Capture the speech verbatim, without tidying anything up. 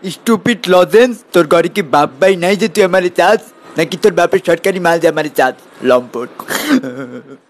Stupid lozenges, তোর ঘরে কি বাপ ভাই নাই যে তুই আমারে চাস, নাকি তোর বাপের সরকারি মাল যে আমারে চাস লম্পট।